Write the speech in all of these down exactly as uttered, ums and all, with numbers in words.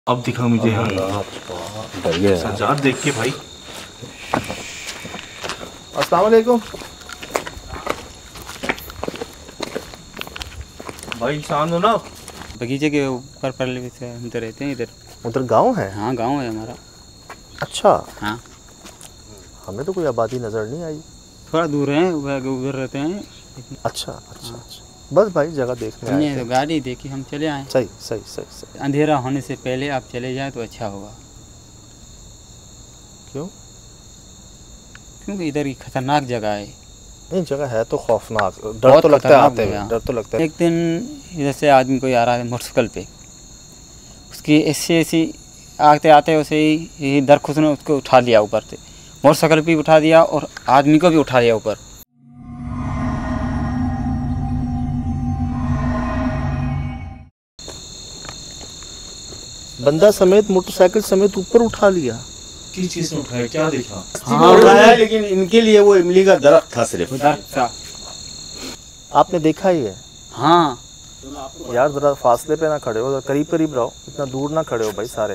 अब दिखा मुझे यार सजाद देख के भाई। अस्सलाम वालेकुम भाई, इंसान हो ना। बगीचे के ऊपर पर हम तो रहते हैं इधर। उधर गांव है? हाँ गांव है हमारा। अच्छा। हाँ, हमें तो कोई आबादी नज़र नहीं आई। थोड़ा दूर है, उधर रहते हैं। अच्छा अच्छा अच्छा, बस भाई जगह देखने आए हमने थे। तो गाड़ी देखी, हम चले आए। सही सही सही सही। अंधेरा होने से पहले आप चले जाएं तो अच्छा होगा। क्यों? क्योंकि इधर की खतरनाक जगह है। नहीं, जगह है तो खौफनाक, डर तो लगता है आते हुए, डर तो लगता है। एक दिन इधर से आदमी कोई आ रहा है मोटरसाइकिल पे, उसकी ऐसी ऐसी आते आते उसे ही दरखुश ने उसको उठा लिया ऊपर से, मोटरसाइकिल भी उठा दिया और आदमी को भी उठा लिया ऊपर। बंदा समेत मोटरसाइकिल समेत ऊपर उठा लिया। किस चीज में उठाया, क्या देखा? हाँ उठाया, लेकिन इनके लिए वो इमली का दरख्त था, सिर्फ दरख्त था। आपने देखा ही है? हाँ यार जरा फासले पे ना खड़े हो, करीब करीब रहो, इतना दूर ना खड़े हो भाई सारे।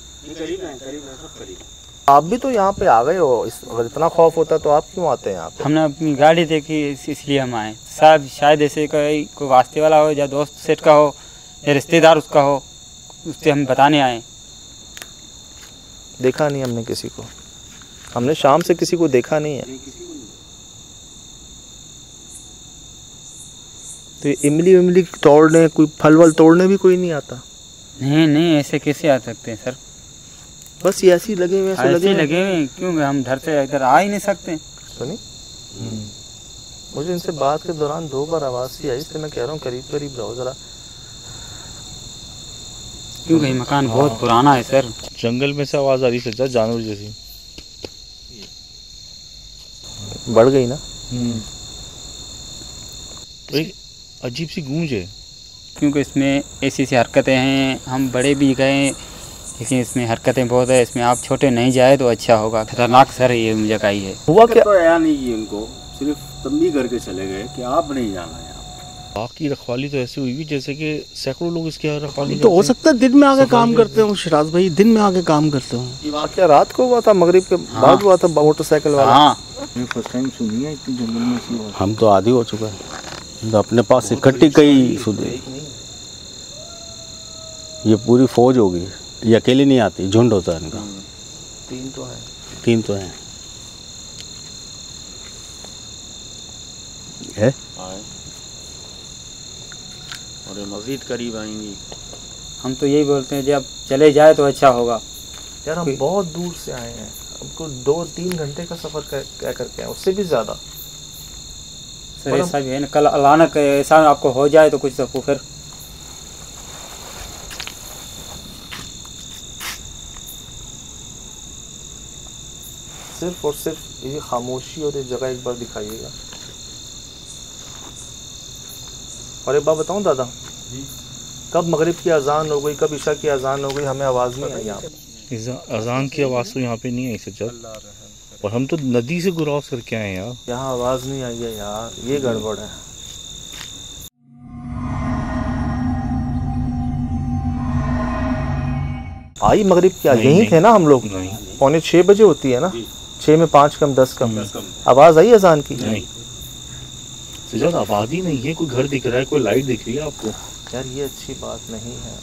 आप भी तो यहाँ पे आ गए हो, इस अगर इतना खौफ होता तो आप क्यों आते हैं यहाँ पे? हमने अपनी गाड़ी देखी इसलिए हम आए। शायद शायद ऐसे कोई कोई वास्ते वाला हो, या दोस्त सेठ का हो, या रिश्तेदार उसका हो, उससे हम बताने आए। देखा नहीं हमने किसी को, हमने शाम से किसी को देखा नहीं है। तो इमली इमली तोड़ने, कोई फल वल तोड़ने भी कोई नहीं आता? नहीं नहीं, ऐसे कैसे आ सकते हैं सर? बस ये ऐसे ही लगे हुए, ऐसे ऐसे लगे ही हुए। लगे हुए, क्योंकि हम घर से इधर आ ही नहीं सकते। सुनी, मुझे इनसे बात के दौरान दो बार आवाज़ सी आई, इसलिए मैं कह रहा हूँ करीब करीब रहो जरा। क्योंकि मकान बहुत पुराना है सर। जंगल में से आवाज आ रही सज्जा, जानवर जैसी। बढ़ गई ना? तो एक अजीब सी गूंज है। क्योंकि इसमें ऐसी ऐसी हरकतें हैं, हम बड़े भी गए लेकिन इसमें हरकतें बहुत है। इसमें आप छोटे नहीं जाए तो अच्छा होगा। खतरनाक सर ये जगह ही है। हुआ क्या? तो आया नहीं कि उनको सिर्फ तंबी करके चले गए कि आप नहीं जाना यहाँ। बाग की रखवाली तो ऐसी हुई भी जैसे कि सैकड़ों लोग इसकी रखवाली तो हो सकता है दिन में आके काम करते हो शिराज भाई, दिन में आके काम करते हो। ये वाकया रात को हुआ था, मगरिब के बाद हुआ था मोटरसाइकिल वाला? हाँ, फर्स्ट टाइम सुनी है इतनी जंगल में ऐसी आवाज। हम तो आदि हो चुका है, तो अपने पास इकट्ठी कई सुधे। ये पूरी फौज होगी, ये अकेले नहीं आती, झुंड होता है इनका। तीन तो है। तीन तो हैं। है और मजीद करीब आएंगी। हम तो यही बोलते हैं जब चले जाए तो अच्छा होगा। यार हम बहुत दूर से आए हैं, हमको दो तीन घंटे का सफर क्या करके आए, उससे भी ज्यादा। सर ऐसा भी है ना, कल अचानक ऐसा आपको हो जाए तो कुछ तो फिर। सिर्फ और सिर्फ ये खामोशी और ये जगह एक बार दिखाइएगा। और एक बात बताऊं दादा, कब मगरिब की अजान हो गई, कब इशा की अजान हो गई, हमें आवाज़ नहीं आई यहाँ पे। अजान की आवाज तो यहाँ पे नहीं आई सज्जा, और हम तो नदी से क्रॉस करके आए यार। यहाँ आवाज़ नहीं आई है यार, ये गड़बड़ है। आई मगरिब क्या? यहीं थे ना हम लोग? पौने छः बजे होती है ना, छः में पाँच कम दस कम। आवाज़ आई अजान की? नहीं सज्जा, आवाज ही नहीं है। कोई घर दिख रहा है, कोई लाइट दिख रही है आपको? यार ये अच्छी बात नहीं है,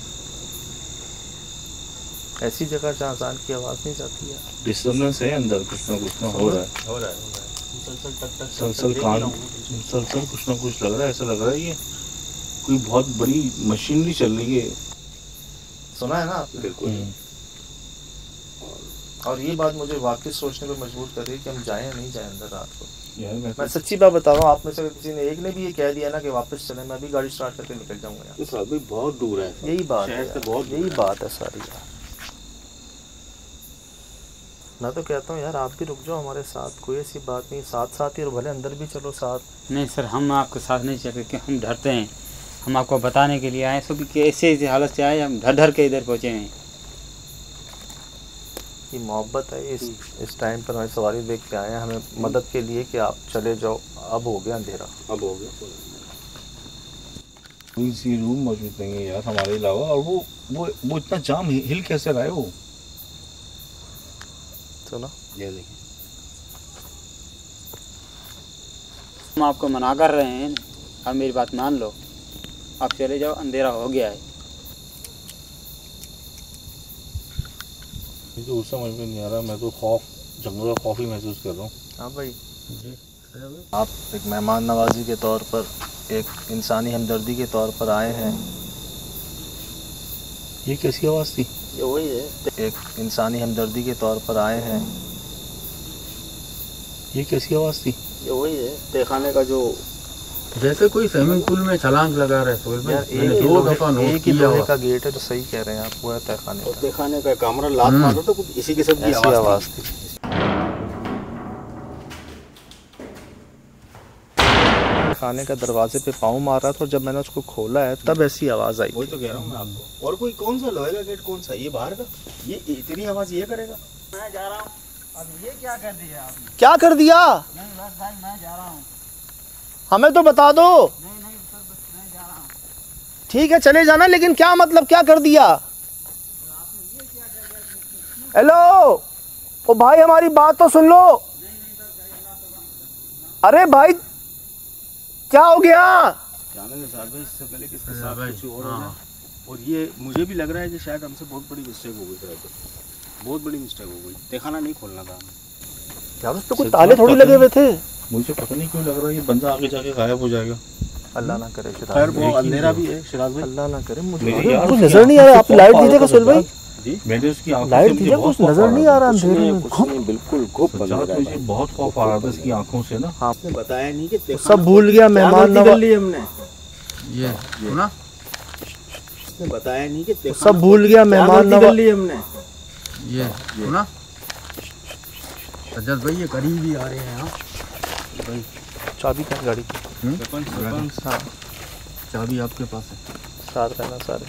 ऐसी जगह जहाँ अजान की आवाज़ नहीं जाती है। डिस्टर्बेंस है अंदर, कुछ ना कुछ ना हो रहा है। हो रहा है सलसल कान, सलसल कुछ ना कुछ लग रहा है। ऐसा लग रहा है ये कोई बहुत बड़ी मशीनरी चल रही है। सुना है ना आपने? बिल्कुल। और ये बात मुझे वाकई सोचने पर मजबूर कर रही है कि हम जाएं या नहीं जाएं अंदर रात को। यार मैं मैं सच्ची बात बता रहा हूँ, आप में से किसी ने एक ने भी ये कह दिया ना कि वापस चले, मैं भी गाड़ी स्टार्ट करके निकल जाऊंगा यार। इस आदमी बहुत दूर है, यही बात है शहर से यार, बहुत दूर यही है। बात है सारी यार। मैं तो कहता हूँ यार आप भी रुक जाओ हमारे साथ, कोई ऐसी बात नहीं, साथ साथ ही, और भले अंदर भी चलो साथ। नहीं सर, हम आपके साथ नहीं चले कि हम डरते हैं। हम आपको बताने के लिए आए, सो कि ऐसे ऐसी हालत से आए, हम डर डर के इधर पहुँचे हैं। ये मोहब्बत है, इस इस टाइम पर हमें सवारी देख के आए हैं, हमें मदद के लिए कि आप चले जाओ, अब हो गया अंधेरा। अब हो गया। कोई सी रूम मौजूद नहीं है यार हमारे अलावा। और वो वो वो इतना जाम हि- हिल कैसे रहा है वो। सुनो ये देखिए हम आपको मना कर रहे हैं, आप मेरी बात मान लो, आप चले जाओ, अंधेरा हो गया है। मुझे तो समझ में नहीं आ रहा। मैं तो खौफ, जंगल का खौफ ही महसूस कर रहा हूँ। हाँ भाई आप एक मेहमान नवाजी के तौर पर, एक इंसानी हमदर्दी के तौर पर आए हैं। ये कैसी आवाज़ थी? ये वही है, एक इंसानी हमदर्दी के तौर पर आए हैं। ये कैसी आवाज़ थी? ये वही है तहखाने का जो जैसे कोई स्विमिंग पूल में छलांग लगा रहे सोहेल भाई। यार मैंने एक दो लोहे- दफा नोट एक ही किया लोहे हुआ। का गेट है, जो सही कह रहे हैं आप, वो है तहखाने का। दिखाने का कमरा लात मारो तो कुछ इसी किस्म की ऐसी आवाज़ थी। खाने का दरवाजे पे पाँव मार रहा था और जब मैंने उसको खोला है तब ऐसी आवाज़ आई। वही तो कह रहा हूँ मैं आपको। और कोई कौन सा लोहे का गेट कौन सा? ये बाहर का, ये इतनी आवाज़ ये करेगा? मैं जा रहा हूँ। अब ये क्या कर दिया आपने? क्या कर दिया? नहीं बस भाई मैं जा रहा हूँ। हमें तो बता दो। नहीं नहीं सर बस मैं जा रहा हूँ। ठीक है चले जाना, लेकिन क्या मतलब क्या कर दिया? हेलो ओ भाई हमारी बात तो सुन लो। अरे भाई क्या हो गया? जाने दे साहब भाई, इससे पहले किसके साथ कुछ और हो जाए। और ये मुझे भी लग रहा है कि शायद हमसे बहुत बड़ी मिस्टेक हो गई सर, तो बहुत बड़ी मिस्टेक हो गई। तहखाना नहीं खोलना था हमें। यार उस पे कुछ ताले थोड़ी लगे हुए थे। मुझे पता नहीं क्यों लग रहा है ये बंदा आगे जाके गायब हो जाएगा। अल्लाह ना करे खैर शिराज, वो अंधेरा भी है शिराज भाई। अल्लाह ना करे। मुझे मेरी अरे, यार कुछ उसकी नजर नहीं आ रहा। आप आंखों से लाइट बहुत दीजिएगा पार सुहेल भाई, जी मैंने उसकी आंखों लाइट से मुझे दीजिए, बहुत कुछ खौफ नजर आ नहीं रहा आ रहा कुछ अंधेरे नहीं, में। कुछ नहीं, बिल्कुल खूब था। साथ अंधेरा मुझे है। बहुत खौफ आ रहा था इसकी आंखों से ना। आपने बताया नहीं कि तहखाना सब भूल गया क्या मेहमान गलती कर नवा- ली हमने। ये सुना आपने बताया नहीं कि तहखाना सब भूल गया क्या मेहमान गलती नवा- कर ली हमने। ये सुना सज्जद भाई, ये करीब ही आ रहे हैं। हाँ चाबी का गाड़ी की सरपंच सरपंच हाँ चाबी आपके पास है। साथ रहना सारे।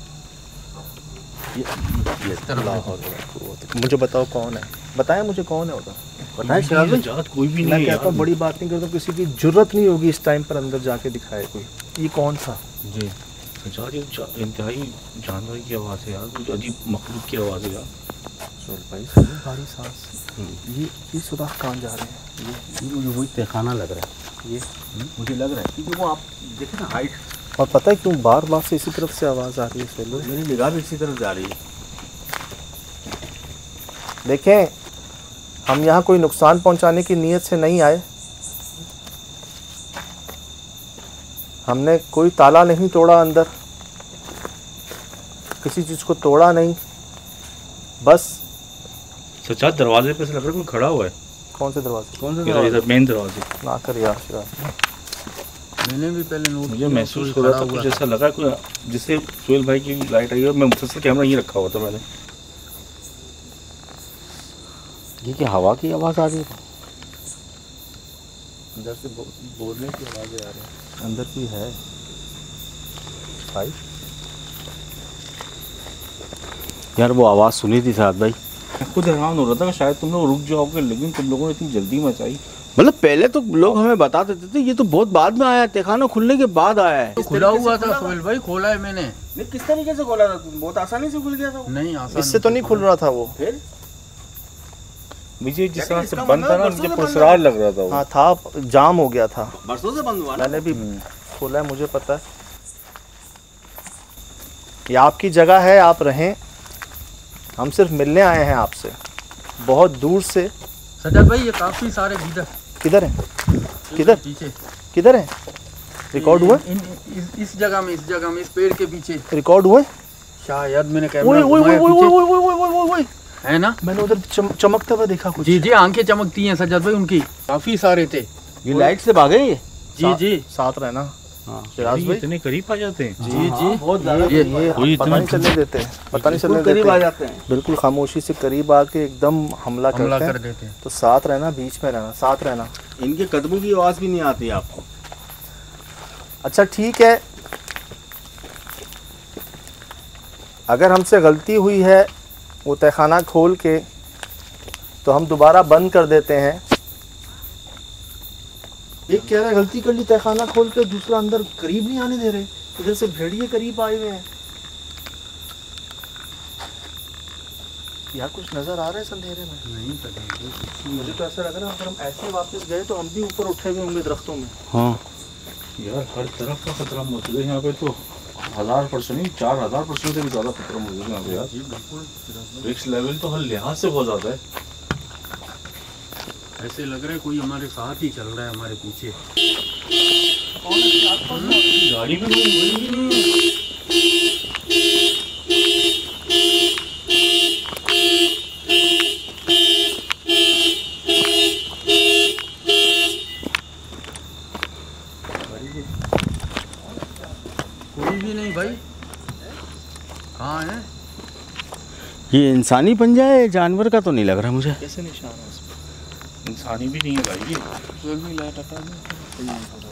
तरफ मुझे बताओ कौन है, बताएं मुझे कौन है उधर। बताया शिराज भाई। जात कोई भी मैं नहीं है कहता हूँ यार। बड़ी बात नहीं करता, किसी की जरूरत नहीं होगी इस टाइम पर अंदर जाके दिखाए कोई। ये कौन था? जी जा ये जा- इंतहाई जानवर की आवाज़ है यार, कुछ अजीब मखलूक की आवाज़ है यार। सोहेल भाई सुनिए गाड़ी सांस। ये ये सुराख कहाँ जा रहे हैं? ये मुझे वही तहखाना लग रहा है। ये मुझे लग रहा है क्योंकि वो आप देखे ना हाइट, और पता है क्यों बार बार से इसी तरफ से आवाज़ आ रही है सोहेल भाई? मेरी निगाह भी इसी तरफ जा रही है। देखें हम यहाँ कोई नुकसान पहुँचाने की नीयत से नहीं आए। हमने कोई ताला नहीं तोड़ा, अंदर किसी चीज़ को तोड़ा नहीं, बस। सच्चा दरवाजे पे से लग रहा है कोई खड़ा हुआ है। कौन से दरवाजे? कौन सा इधर दरवाजा? इधर मेन दरवाजे। ना कर यार शिराज। मैंने भी पहले नोट मुझे किया, महसूस कोई हो रहा खड़ा था हुआ कुछ ऐसा लगा कोई, जिससे सोहेल भाई की लाइट आई और मैं मुझसे कैमरा यहीं रखा हुआ था मैंने। ये क्या हवा की आवाज़ आ रही है? अंदर से बो, बोलने की आवाज़ें आ रही हैं। अंदर कोई है भाई? यार वो आवाज़ सुनी थी साथ भाई। मैं खुद हैरान हो रहा था कि शायद तुम लोग रुक जाओगे, लेकिन तुम लोगों ने इतनी जल्दी मचाई। मतलब पहले तो लोग हमें बता देते थे, ये तो बहुत बाद में आया है, तहखाना खुलने के बाद आया है। तो खुला हुआ था सोहेल भाई, खोला है मैंने। नहीं किस तरीके से खोला था? बहुत आसानी से खुल गया था वो। नहीं आसान इससे तो नहीं खुल रहा था वो। फिर मुझे जिस तरह से इसका बंद था ना, मतलब मुझे बरसों से बंद पुरस्कार लग रहा था वो। हाँ था, जाम हो गया था। बरसों से बंद हुआ ना। मैंने भी खोला है, मुझे पता है। ये आपकी जगह है, आप रहें। हम सिर्फ मिलने आए हैं आपसे, बहुत दूर से। सज्जद भाई, ये काफी सारे गीदड़ किधर हैं? किधर पीछे किधर हैं? रिकॉर्ड हुए? इन, इन, इस, इस जगह में इस जगह में इस पेड़ के पीछे रिकॉर्ड हुए? शायद मैंने ओए कैमरा ओए ओए घुमाया ओए पीछे। ओए ओए ओए ओए ओए ओए, है ना? मैंने उधर चम, चमकता हुआ देखा कुछ। जी जी, आंखें चमकती हैं सज्जद भाई उनकी, काफी सारे थे। ये लाइट से भागे ये। जी जी साथ रहना हाँ शिराज ये भाई। इतने करीब आ जाते हैं। जी जी, बहुत ये, ज्यादा ये, कोई ये इतना पता नहीं चलने देते हैं, पता नहीं चलने करीब आ देते, जाते हैं। बिल्कुल खामोशी से करीब आके एकदम हमला हमला करते कर हैं। देते हैं। तो साथ रहना, बीच में रहना, साथ रहना। इनके कदमों की आवाज़ भी नहीं आती आपको। अच्छा ठीक है, अगर हमसे गलती हुई है वो तहखाना खोल के, तो हम दोबारा बंद कर देते हैं। एक कह रहा है गलती कर ली तहखाना खोल के, दूसरा अंदर करीब नहीं आने दे रहे। इधर से भेड़िए करीब आए हुए हैं। यहाँ कुछ नजर आ रहा है इस अंधेरे में? नहीं पता। मुझे तो ऐसा लग रहा है अगर हम ऐसे वापस गए तो हम भी ऊपर उठे हुए होंगे दरख्तों में। हाँ यार, हर तरफ का खतरा मौजूद है यहाँ पे, तो हजार परसेंट नहीं, चार हजार परसेंट से भी ज़्यादा खतरा मौजूद है यहाँ पे यार। रिस्क लेवल तो हर लिहाज से बहुत ज़्यादा है। ऐसे लग रहा है कोई हमारे साथ ही चल रहा है, हमारे पीछे। गाड़ी में कोई कोई भी नहीं भाई, कहाँ है? ये इंसानी पंजा है, जानवर का तो नहीं लग रहा मुझे। कैसे निशान है इसमें? इंसानी भी नहीं है भाई ये।